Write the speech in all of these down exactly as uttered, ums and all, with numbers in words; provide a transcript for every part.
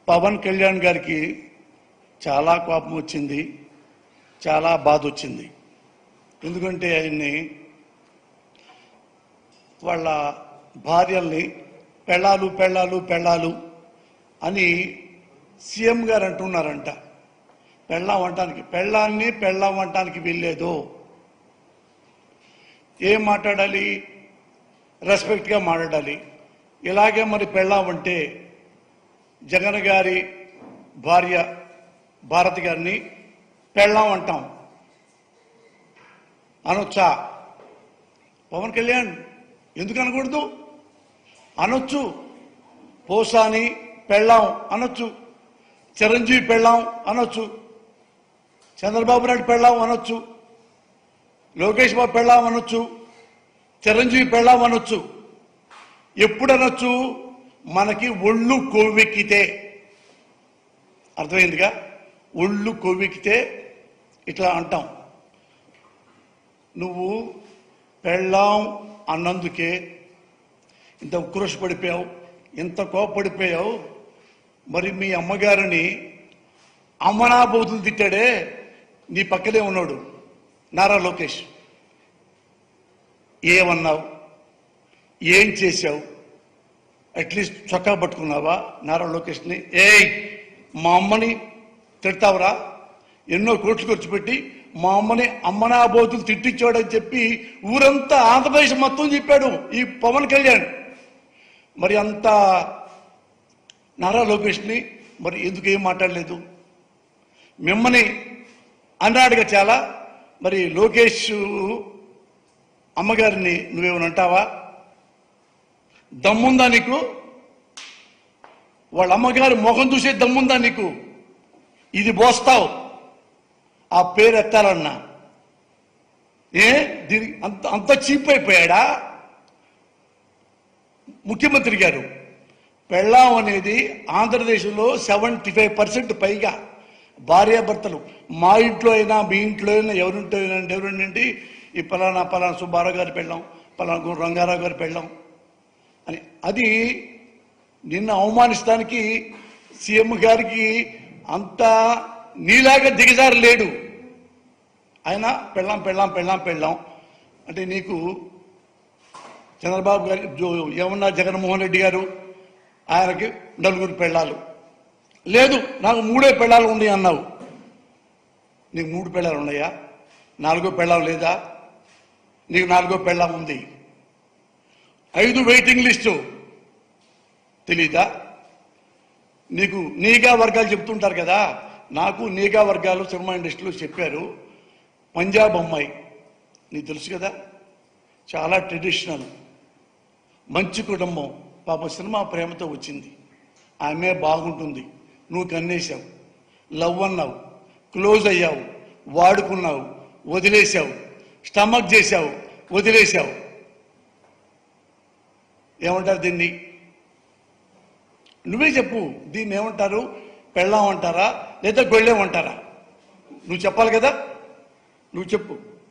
పవన్ కళ్యాణ్ గారికి చాలా కోపం వచ్చింది, చాలా బాధ వచ్చింది. ఎందుకంటే ఆయన్ని వాళ్ళ భార్యల్ని పెళ్ళాలు పెళ్ళాలు పెళ్ళాలు అని సీఎం గారు అంటున్నారంట. పెళ్ళాం అంటానికి పెళ్ళాన్ని పెళ్ళాం అంటానికి వీల్లేదు. ఏం మాట్లాడాలి? రెస్పెక్ట్గా మాట్లాడాలి. ఇలాగే మరి పెళ్ళాం అంటే జగన్ గారి భార్య భారతి గారిని పెళ్ళాం అంటాం అనొచ్చా? పవన్ కళ్యాణ్ ఎందుకు అనకూడదు? అనొచ్చు. పోసాని పెళ్ళాం అనొచ్చు, చిరంజీవి పెళ్ళాం అనొచ్చు, చంద్రబాబు నాయుడు పెళ్ళాం అనొచ్చు, లోకేష్ బాబు పెళ్ళాం అనొచ్చు, చిరంజీవి పెళ్ళాం అనొచ్చు. ఎప్పుడు అనొచ్చు? మనకి ఒళ్ళు కొవ్వెక్కితే. అర్థమైందిగా? ఒళ్ళు కొవ్వెక్కితే ఇట్లా అంటాం. నువ్వు పెళ్ళాం అన్నందుకే ఇంత ఉక్రోష పడిపోయావు, ఇంత కోపడిపోయావు. మరి మీ అమ్మగారిని అమ్మనాబోతులు తిట్టాడే నీ పక్కనే ఉన్నాడు నారా లోకేష్. ఏమన్నావు? ఏం చేశావు? అట్లీస్ట్ చొక్కా పట్టుకున్నావా నారా లోకేష్ని? ఏయ్ మా అమ్మని తిడతావురా? ఎన్నో కోట్లు ఖర్చు పెట్టి మా అమ్మని అమ్మనాబోతులు తిట్టించాడని చెప్పి ఊరంతా ఆంధ్రప్రదేశ్ మొత్తం చెప్పాడు ఈ పవన్ కళ్యాణ్. మరి అంత నారా లోకేష్ని మరి ఎందుకు ఏం మాట్లాడలేదు? మిమ్మల్ని అన్నాడుగా చాలా. మరి లోకేష్ అమ్మగారిని నువ్వేమని అంటావా? దమ్ముందా నీకు? వాళ్ళ అమ్మగారి ముఖం చూసే దమ్ముందా నీకు? ఇది పోస్తావు ఆ పేరు ఎత్తాలన్నా. ఏ దీనికి అంత అంత చీప్ అయిపోయాడా ముఖ్యమంత్రి గారు? పెళ్ళాం అనేది ఆంధ్రదేశంలో సెవెంటీ ఫైవ్ పర్సెంట్ పైగా భార్యాభర్తలు. మా ఇంట్లో అయినా మీ ఇంట్లో అయినా ఎవరింటో అయినా ఎవరింటి ఈ పలానా పలానా సుబ్బారావు గారి పెళ్ళాం, పలానా రంగారావు గారి పెళ్ళాం అని. అది నిన్న అవమానిస్తానికి సీఎం గారికి అంత నీలాగా దిగజారు లేడు. ఆయన పెళ్ళాం పెళ్ళాం పెళ్ళాం పెళ్ళాం అంటే నీకు చంద్రబాబు గారి ఏమన్నా జగన్మోహన్ రెడ్డి గారు ఆయనకి నలుగురు పెళ్ళాలు లేదు, నాకు మూడే పెళ్ళాలు ఉన్నాయి అన్నావు. నీకు మూడు పెళ్ళాలు ఉన్నాయా? నాలుగో పెళ్ళాం లేదా? నీకు నాలుగో పెళ్ళాం ఉంది. ఐదు వెయిటింగ్ లిస్టు తెలీదా నీకు? నీగా వర్గాలు చెప్తుంటారు కదా. నాకు నీగా వర్గాలు సినిమా ఇండస్ట్రీలో చెప్పారు. పంజాబ్ అమ్మాయి నీకు తెలుసు కదా, చాలా ట్రెడిషనల్, మంచి కుటుంబం. పాప సినిమా ప్రేమతో వచ్చింది. ఆమె బాగుంటుంది. నువ్వు కన్నేసావు, లవ్ అన్నావు, క్లోజ్ అయ్యావు, వాడుకున్నావు, వదిలేసావు, స్టమక్ చేశావు, వదిలేసావు. ఏమంటారు దీన్ని? నువ్వే చెప్పు. దీన్ని ఏమంటారు? పెళ్ళాం అంటారా లేదా గొళ్ళేమంటారా? నువ్వు చెప్పాలి కదా, నువ్వు చెప్పు.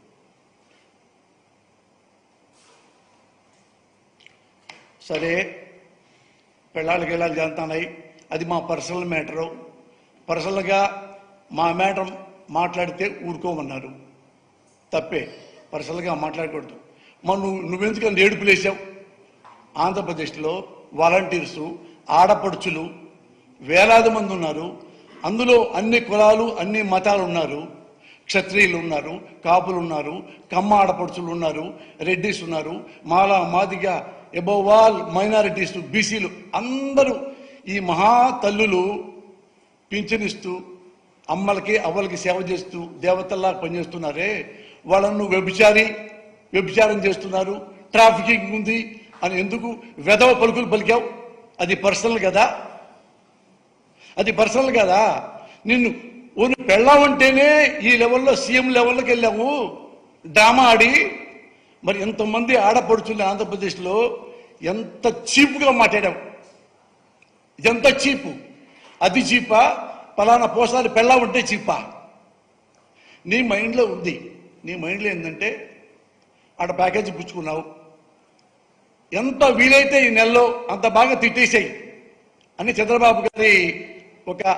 సరే, పెళ్ళాళ్ళకి వెళ్ళాలి జరుగుతున్నాయి, అది మా పర్సనల్ మ్యాటరు. పర్సనల్గా మా మ్యాటర్ మాట్లాడితే ఊరుకోమన్నారు. తప్పే, పర్సనల్గా మాట్లాడకూడదు. మరి నువ్వు నువ్వెందుకు ఏడుపులేసావు? ఆంధ్రప్రదేశ్లో వాలంటీర్సు ఆడపడుచులు వేలాది మంది ఉన్నారు. అందులో అన్ని కులాలు అన్ని మతాలు ఉన్నారు. క్షత్రియులు ఉన్నారు, కాపులు ఉన్నారు, కమ్మ ఆడపడుచులు ఉన్నారు, రెడ్డిస్ ఉన్నారు, మాలా మాదిగ అబౌవ్ ఆల్ మైనారిటీస్, బీసీలు అందరూ ఈ మహా తల్లులు పింఛనిస్తూ అమ్మలకి అవ్వలకి సేవ చేస్తూ దేవతల్లా పనిచేస్తున్నారే, వాళ్ళను వ్యభిచారి వ్యభిచారం చేస్తున్నారు, ట్రాఫికింగ్ ఉంది అని ఎందుకు వెధవ పలుకులు పలికావు? అది పర్సనల్ కదా, అది పర్సనల్ కదా. నిన్ను ఓను పెళ్ళామంటేనే ఈ లెవెల్లో సీఎం లెవెల్లోకి వెళ్ళావు డ్రామా ఆడి. మరి ఎంతమంది ఆడపడుచుల్ని ఆంధ్రప్రదేశ్లో ఎంత చీప్గా మాట్లాడావు. ఎంత చీపు? అది చీపా? పలానా పోసారి పెళ్ళామంటే చీపా? నీ మైండ్లో ఉంది. నీ మైండ్లో ఏంటంటే ఆడ ప్యాకేజీ పుచ్చుకున్నావు, ఎంత వీలైతే ఈ నెలలో అంత బాగా తిట్టేసాయి అని చంద్రబాబు గారి ఒక